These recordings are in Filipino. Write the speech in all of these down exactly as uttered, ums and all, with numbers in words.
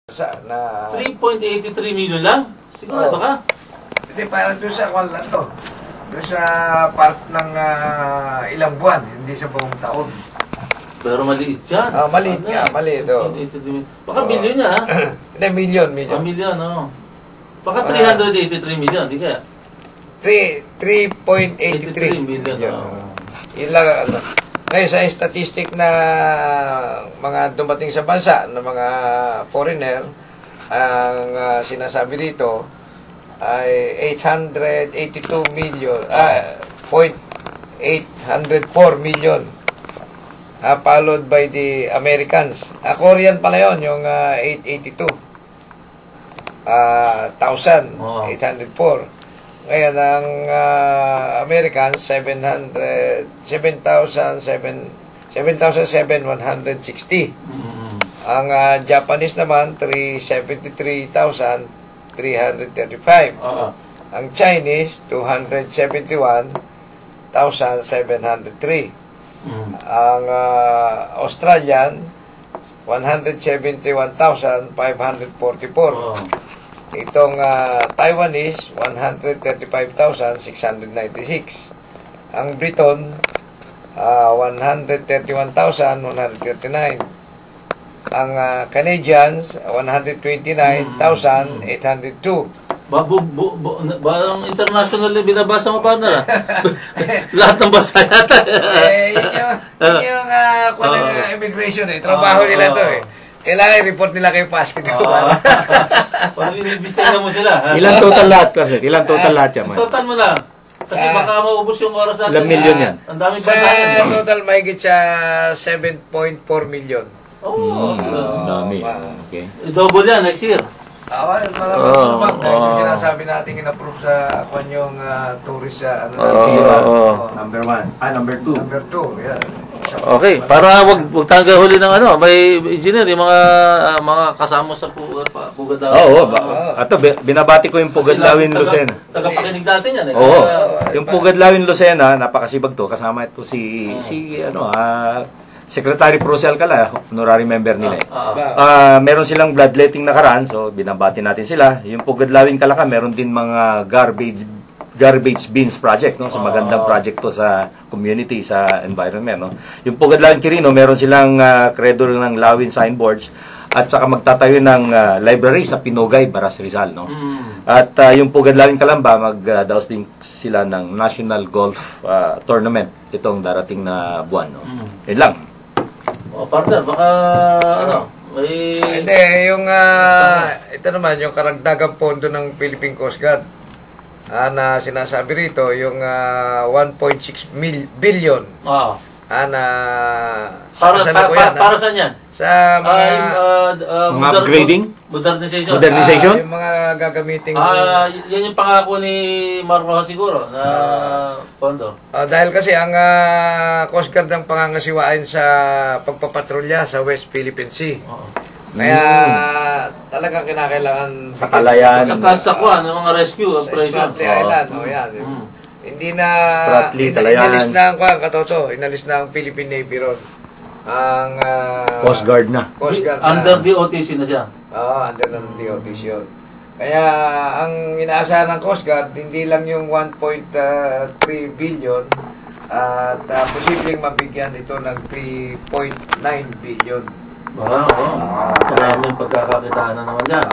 Sa, na... three point eight three million lang? Sigurado Oh. ka? Hindi, parang doon sa kwan lang to. Doon sa part ng ah, ilang buwan, hindi sa buong taon. Pero maliit yan. Ah, maliit Ano? nga, maliit, oh. three point eight three million. Baka Oh. billion niya, ha? Hindi, million, Ah, million. million, oo. Baka Ah. three hundred eighty-three million, di kaya? three point eight three million. Oh. Yun lang, ano. Ngayon, sa statistic na mga dumating sa bansa, ng mga foreigner, ang ah, sinasabi dito ay eight hundred eighty-two million, ah, point eight hundred four million. Uh, followed by the Americans. Uh, Korean pala yun, yung uh, eight eighty-two. Uh, thousand, Wow. eight hundred four. Ngayon, ang uh, Americans, seven hundred, seven thousand seven hundred one hundred sixty. Mm. Ang uh, Japanese naman, three hundred seventy-three thousand three hundred thirty-five. Oo. Ang Chinese, two hundred seventy-one thousand seven hundred three. Mm. Ang uh, Australian, one hundred seventy-one thousand five hundred forty-four. Oo. Itong uh, Taiwanese, one hundred thirty-five thousand six hundred ninety-six. Ang Briton, uh, one hundred thirty-one thousand one hundred thirty-nine. Ang uh, Canadians, one hundred twenty-nine thousand eight hundred two. Ba, bu, bu, bu, ba, ang international binabasa mo, partner, ah? Lahat ng basa yata. eh, yun yung, yun yung uh, kung Oo. ng immigration eh. Trabaho Oo, nila to oo. eh. Kailangan i-report nila kay Pasco. Oo. Pag inimbestiga mo sila. ha? Ilang total lahat kasi? Ilang total lahat yan, man? Total mo lang. Kasi Ah. baka maubos yung oras natin. Ilang million yan? Ang daming Sa basa yan. eh. total, mahigit sa seven point four million. Oo. Mm, ang dami. Ah. Okay. Double yan next year. Ah, malamang Oo, malamang. Dahil oo. sinasabi natin in-approve sa kwan yung ah, tourist sa ano Oo, natin. oo, oo. Oo. Number one. Ah, number two. Number two, yeah. Okay, para wag wag tangga huli ng ano, may engineer yung mga ah, mga kasama sa pugad pa, pugad daw. Ah. Oo, ba, ato bi- binabati ko yung Pugadlawin Lucena. Tagapakinig natin yan eh. Oo. Kaya- Yung Pugadlawin Lucena, napakasibag to. Kasama ito si si ano, ah Secretary Proce Alcala, honorary member nila. eh. Ah, ah. Ah, meron silang bloodletting nakaraan, so binabati natin sila. Yung Pugadlawin Calaca, meron din mga garbage garbage bins project, no? So magandang project to sa community, sa environment, no? Yung Pugadlawin Quirino, meron silang uh, credor ng Lawin signboards at saka magtatayo ng ah, library sa Pinogay, Baras Rizal, no? Mm. At ah, yung Pugadlawin Calamba, mag-daos din sila ng National Golf ah, Tournament itong darating na buwan, no? Mm. Yun lang. Oh, partner, baka ano, may... Hindi, yung ah, ito naman, yung karagdagang pondo ng Philippine Coast Guard ah, na sinasabi rito, yung ah, one point six mil billion Ah. ah, na Para, sa pa, pa, kasalukuyan, ah, para saan yan? sa mga Ah, yung, ah, ah, Mga modern- upgrading? Modernization. Modern- modernization? ah, yung mga gagamiting Ah, y- yan yung pangako ni Marroja siguro na pondo. Ah, dahil kasi ang ah, Coast Guard ang pangangasiwain sa pagpapatrolya sa West Philippine Sea. Oo. Kaya talagang kinakailangan Sa Kalayaan. Sa kasakuan ng mga rescue sa operation. Spratly Island, oh, yan. Mm. Hindi na Spratly, ina- Kalayaan. inalis na ang kwan, katoto, inalis na ang Philippine Navy ron. Ang ah, Coast Guard na. Coast Guard na. Under D O T C na siya. Oo, under ng D O T C yun. Kaya ang inaasahan ng Coast Guard, hindi lang yung one point three billion at uh, posibleng mabigyan ito ng three point nine billion. Wow, oh. Maraming pagkakakitaan na naman yan.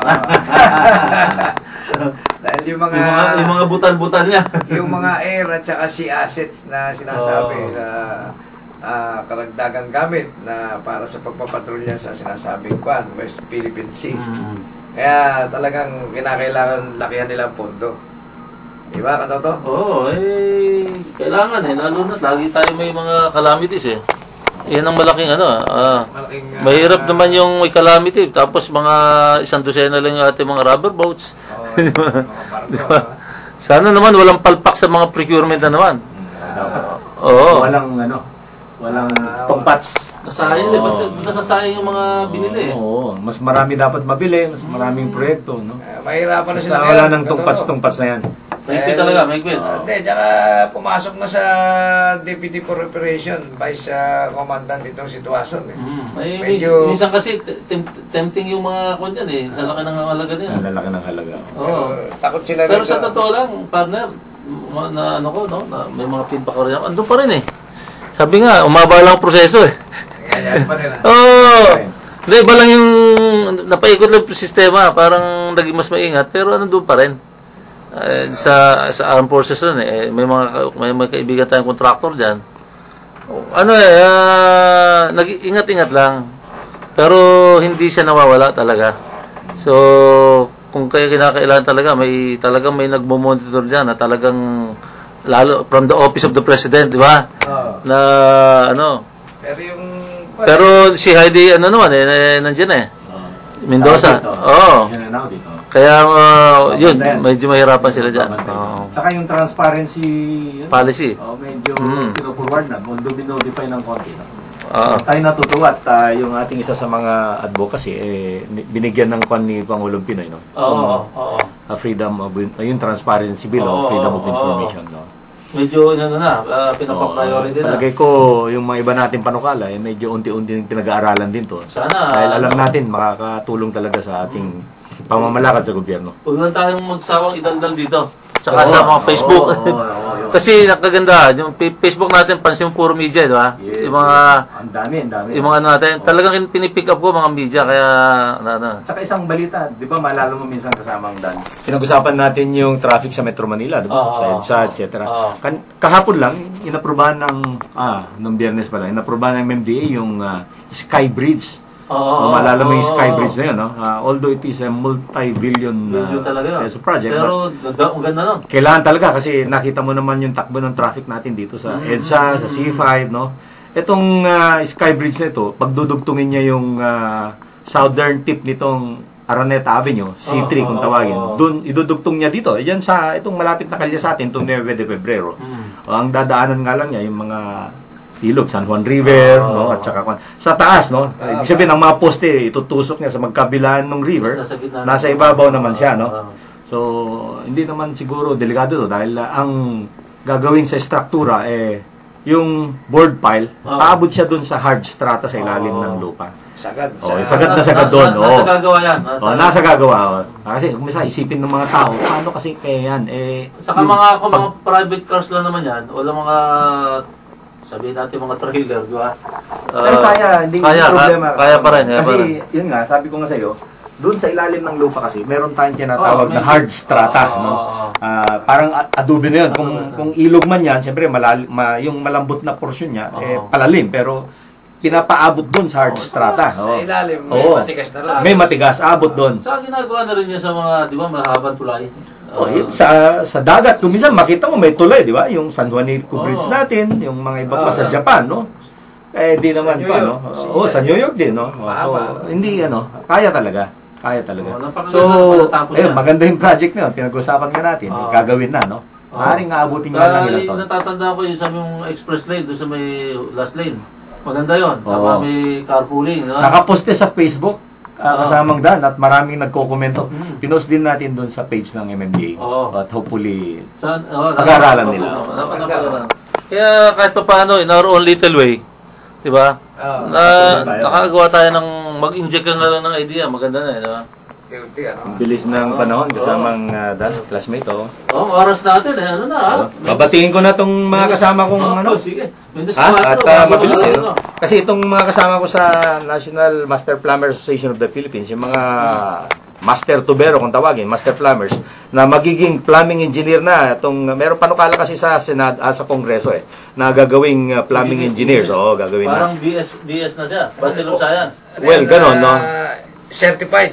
Dahil yung mga, yung mga, yung mga butan-butan niya. yung mga air at saka sea assets na sinasabi Oh. na ah, karagdagang gamit na para sa pagpapatrolya sa sinasabing kwan, West Philippine Sea. Mm. Kaya talagang kinakailangan lakihan nilang pondo. Di ba, katoto? Oo, oh, eh, kailangan eh. Lalo na, lagi tayo may mga calamities eh. Yan ang malaking ano, ah. Malaking, ah, Mahirap naman yung may calamity. Tapos mga isang dosena lang yung ating mga rubber boats. Oo, yung mga barko, Diba? ah. Sana naman walang palpak sa mga procurement na naman. Oo. Walang ano, walang tungpats. Nasayang eh. Ba't nasasayang yung mga binili eh? Oo, mas marami dapat mabili, mas maraming proyekto, no? Eh, mahirapan na Basta sila wala ngayon, ng katoto. tungpats-tungpats na yan. Mahigpit Eh, talaga, mahigpit. ah, Hindi, tsaka pumasok na sa Deputy for Operation, Vice uh, Commandant itong sitwasyon. Eh. Mm. May, Medyo- minsan kasi tem- tempting yung mga kwan dyan eh. Sa laki ng halaga Ang nila. lalaki ng halaga. Oo. Pero takot sila Pero rin sa totoo lang, partner, ma- na ano ko, no? Na, may mga feedback ko rin ako. Andun pa rin eh. Sabi nga, umaba lang ang proseso eh. Ganyan pa rin. ah. Oo! Oh, hindi, iba lang yung napaikot lang yung sistema. Parang naging mas maingat. Pero ano doon pa rin. Eh, sa sa armed forces rin eh. May mga, may, may kaibigan tayong contractor dyan. Ano eh, uh, nag-ingat-ingat lang. Pero hindi siya nawawala talaga. So, kung kaya kinakailangan talaga, may talagang may nagmo-monitor diyan na talagang lalo from the office of the president, di ba? Oo. Na ano. Pero yung... Pero si Heidi ano naman eh, eh nandiyan eh. Mendoza. Oo. Yan na ako dito. Kaya uh, yun, medyo mahirapan sila diyan. Oo. Saka yung transparency, yun, Policy. oh, medyo Mm. pino-forward na, although binotify ng konti. No? Oo. Tayo natutuwa at ah, yung ating isa sa mga advocacy, eh, ni- binigyan ng kwan ni Pangulong Pinoy, no? Oo, oo. Ah, freedom of, ah, yung transparency bill, Oo, oh, freedom of oo. information, no? Medyo ano na, uh, Oo, pinapa-priority na. palagay ko, yung mga iba nating panukala, eh, medyo unti-unti pinag-aaralan din to. Sana. Dahil alam natin, makakatulong talaga sa ating pamamalakad sa gobyerno. Huwag lang tayong magsawang idaldal dito. Tsaka Oo, sa mga Facebook. oo, oo, oo, oo. Kasi nakaganda, yung pi- Facebook natin, pansin puro media, di ba? Yes, yung mga, Ang dami, ang dami. yung mga ano natin, talagang kin- pinipick up ko mga media, kaya, na, na. Saka isang balita, di ba maalala mo minsan kasama ang Dan? Pinag-usapan natin yung traffic sa Metro Manila, di ba? Oo, sa EDSA, oo, et cetera. oo. Kan- kahapon lang, inaprubahan ng, ah, nung biyernes pala, inaprubahan ng M M D A yung ah, Sky Bridge. Oo, Kung maalala mo yung oo, Sky oo. Bridge na yun, no? Ah, although it is a multi-billion Yun uh, talaga yun. peso project, but Pero, ganda- ang ganda nun. kailangan talaga kasi nakita mo naman yung takbo ng traffic natin dito sa Mm. EDSA, sa C five, no? Itong ah, Sky Bridge na ito, pagdudugtungin niya yung ah, southern tip nitong Araneta Avenue, C three Oo, kung oo, tawagin. oo. Doon idudugtong niya dito. Yan sa itong malapit na kalye sa atin, itong nueve de Febrero. Mm. O, ang dadaanan nga lang niya yung mga ilog, San Juan River, Oo. no? At saka kwan- sa taas, no? Ibig sabihin ang mga poste itutusok niya sa magkabilaan ng river. Nasa gitna. Nasa ibabaw naman siya, no? Oo. So, hindi naman siguro delikado to dahil ah, ang gagawin sa struktura eh yung board pile, Oo. paabot siya dun sa hard strata sa ilalim Oo. ng lupa. Sagad. Oh, sa- sagad na Nasa- sagad doon. Nasa Oo. gagawa yan. Nasa, Oh, nasa gagawa. oh. Kasi kung minsan isipin ng mga tao, paano kasi kaya yan? Eh, Saka yung- mga, kung mga private cars lang naman yan, wala mga, sabihin natin mga trailer, di ba? Pero Uh, kaya, hindi kaya, hindi problema. ka- kaya pa rin, kaya kasi, pa rin. yun nga, sabi ko nga sa'yo, doon sa ilalim ng lupa kasi, meron tayong tinatawag Oo, na may- hard strata. Oo, no? oo, oo. Ah, parang a- adobe na yun. Kung, Adobe na. kung ilog man yan, siyempre, malal, ma, yung malambot na portion niya, eh, Oo. palalim. Pero, pinapaabot doon sa hard strata. Sa Oo. ilalim, may Oo. matigas na rin. May matigas, abot doon. Sa ginagawa na rin niya sa mga, di ba, mahabang tulay. Oh, Uh, yun, sa sa dagat, kung minsan makita mo may tulay, di ba? Yung San Juanico Bridge Oo. natin, yung mga iba Oo. pa sa Japan, no? Eh, di naman New pa, York. no? Si- Oo, sa New York din, no? Oh, so, Mahaba. hindi, ano, kaya talaga. Kaya talaga. Oo, napakaganda So, na matatapos ayun, yan. maganda yung project na yun. Pinag-usapan ka natin. Oo. eh, gagawin na, no? Oo. Maaaring aabutin nga Kaya lang ilang yung taon. natatanda ko yung sabi mong express lane, doon sa may last lane. Maganda yun. Oo. Tama, may carpooling. No? Nakaposte sa Facebook, ah, Oo. kasamang Dan, at maraming nagko-komento. Mm. Pinost din natin doon sa page ng M M D A. Oo. At hopefully, Saan, oh, Pag-aaralan naka- nila. naka- naka- naka- Kaya kahit pa paano, in our own little way, di ba? Oo. Na, tayo. nakagawa tayo ng mag-inject ka nga lang ng idea, maganda na eh, di ba? Unti, ano? bilis ng panahon kasamang uh, Dan, classmate, oh. Oo, oh, oras natin eh, ano na ha? Babatiin ko na tong mga kasama kong Oh, ano. sige. Mendes Ha? At Cuatro, uh, bago mabilis na, eh. ano. no? Kasi itong mga kasama ko sa National Master Plumber Association of the Philippines, yung mga master tubero kung tawagin, master plumbers, na magiging plumbing engineer na. Itong, meron panukala kasi sa Senado, ah, sa Kongreso eh, na gagawing uh, plumbing engineers. Oo, gagawin na. Parang B S B S na siya, Bachelor of Science. Well, ganon, no? Ah, certified.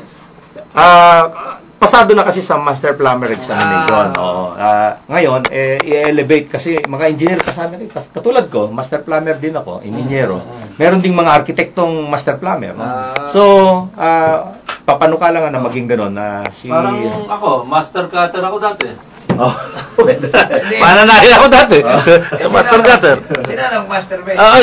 Ah, pasado na kasi sa Master Plumber Examination. Oo. Ah, ngayon, eh, i-elevate kasi mga engineer kasama rin. Kas- Katulad ko, Master Plumber din ako, ininyero. Meron ding mga arkitektong Master Plumber. No? Ah. So, ah, papanukala nga na maging ganon na si... Parang ako, master cutter ako dati. Oh, pananahin ako dati. Eh, Master sino- Cutter. Sino ang master base? Ah, ay,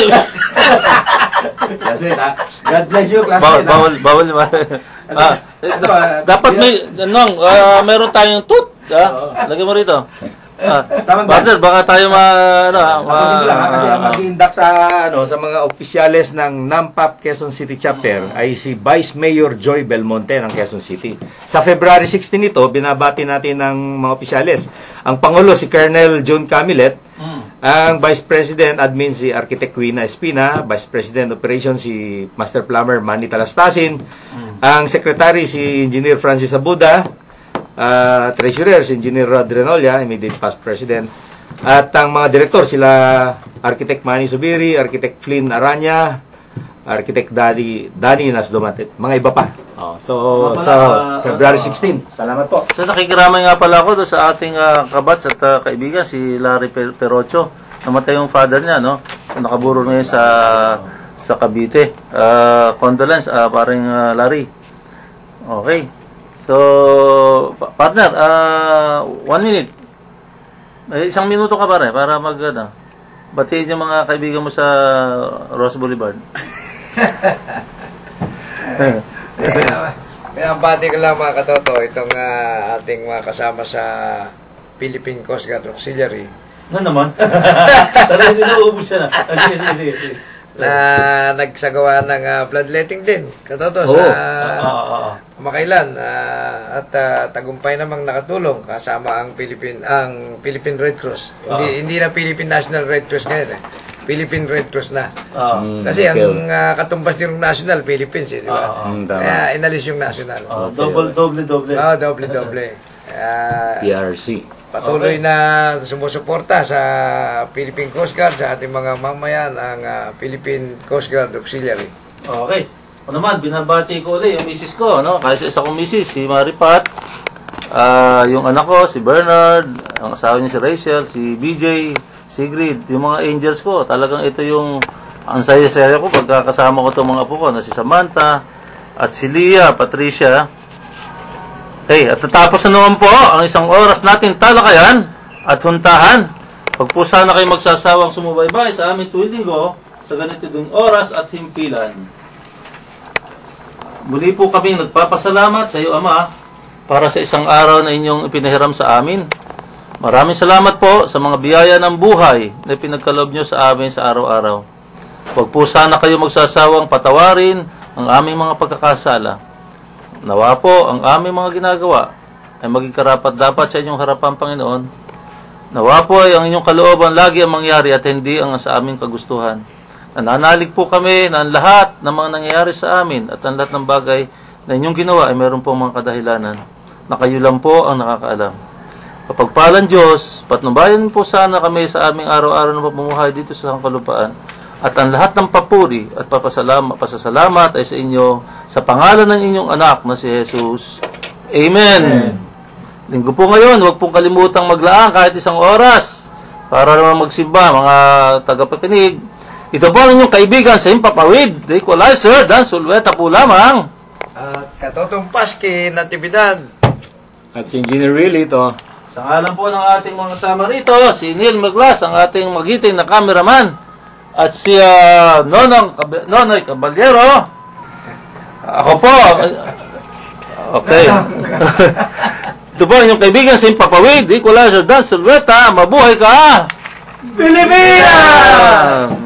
Classmate, ha? God bless you, Bawal, classmate. bawal, bawal naman. Ah, eh, da- dapat may, nong, ah, meron tayong tut, Ha? Lagyan mo rito. Ah, Tama ba? partner, baka tayo ma... Ano, ma... Napansin ko lang, ha, kasi ang ano. mag-iindak sa, ano, sa mga opisyales ng NAMPAP Quezon City Chapter ay si Vice Mayor Joy Belmonte ng Quezon City. Sa February sixteen ito, binabati natin ng mga opisyales. Ang Pangulo si Colonel John Camilet, Mm. ang Vice President Admin si Architect Quina Espina, Vice President Operations si Master Plumber Manny Talastasin, ang Secretary si Engineer Francis Abuda, uh, Treasurer si Engineer Rod Renolia, immediate past President, at ang mga direktor sila Architect Manny Subiri, Architect Flynn Aranya, Architect Danny, Danny Nasdomatit, mga iba pa. Oh, so, Mga pala, so ah, February ah, sixteen. Salamat po. So nakikiramay nga pala ako doon sa ating uh, kabats at uh, kaibigan, si Larry Per- Perocho. Namatay yung father niya, no? Nakaburo ngayon sa sa Cavite. Uh, condolence, uh, paring uh, Larry. Okay. So, pa- partner, uh, one minute. Eh, isang minuto ka pare, para mag, ano, batiin yung mga kaibigan mo sa Ross Boulevard. Kaya, kaya bati ko lang mga katoto, itong ah, ating mga kasama sa Philippine Coast Guard Auxiliary Ano naman? Talagang inuubos siya na. Ah, sige, sige, sige, sige. na nagsagawa ng ah, bloodletting din, katoto, Oo. sa Ah, ah, ah. kamakailan. ah, at ah, tagumpay namang nakatulong kasama ang Philippine ang Philippine Red Cross. Hindi Ah. hindi na Philippine National Red Cross ngayon eh. Philippine Red Cross na. Ah. Mm, Kasi okay. ang ah, katumbas yung national Philippines, eh, di ba? Ah, ah, Mm, tama. Kaya inalis yung national. Ah, double, doble, doble. Oo, doble-doble. Kaya P R C. patuloy na sumusuporta sa Philippine Coast Guard, sa ating mga mamayan, ang ah, Philippine Coast Guard Auxiliary. Okay. O naman, binabati ko ulit yung misis ko, no? Kasi isa kong misis, si Maripat, ah yung anak ko, si Bernard, ang asawa niya si Rachel, si B J, Sigrid, yung mga angels ko. Talagang ito yung ang saya-saya ko pagkakasama ko itong mga apo ko, na si Samantha, at si Leah, Patricia. Okay, at natapos na naman po ang isang oras natin talakayan at huntahan. Pag po sana kayo magsasawang sumubaybay sa aming tuwing linggo sa ganito ding oras at himpilan. Muli po kaming nagpapasalamat sa iyo, Ama, para sa isang araw na inyong ipinahiram sa amin. Maraming salamat po sa mga biyaya ng buhay na pinagkaloob nyo sa amin sa araw-araw. Huwag po sana kayo magsasawang patawarin ang aming mga pagkakasala. Nawa po ang aming mga ginagawa ay maging karapat-dapat sa inyong harapan, Panginoon. Nawa po ay ang inyong kalooban lagi ang mangyari at hindi ang sa aming kagustuhan. Nananalig po kami na ang lahat ng mga nangyayari sa amin at ang lahat ng bagay na inyong ginawa ay meron po mga kadahilanan na kayo lang po ang nakakaalam. Kapagpalan Diyos, patnubayan po sana kami sa aming araw-araw na pamumuhay dito sa sangkalupaan. At ang lahat ng papuri at papasalamat, pasasalamat ay sa inyo sa pangalan ng inyong anak na si Jesus. Amen. Amen. Linggo po ngayon, huwag pong kalimutang maglaan kahit isang oras para naman magsimba, mga tagapakinig. Ito po ang inyong kaibigan sa Himpapawid, the Equalizer, Dan Sulweta po lamang. At katotong Paski, Natividad. At si Engineer Willie ito. Sa ngalan po ng ating mga kasama rito, si Neil Maglas, ang ating magiting na cameraman. At si uh, Nonong, Nonoy Caballero. Ako po. Okay. Ito po ang inyong kaibigan sa Himpapawid, Equalizer, Dan Sulweta. Mabuhay ka! Pilipinas!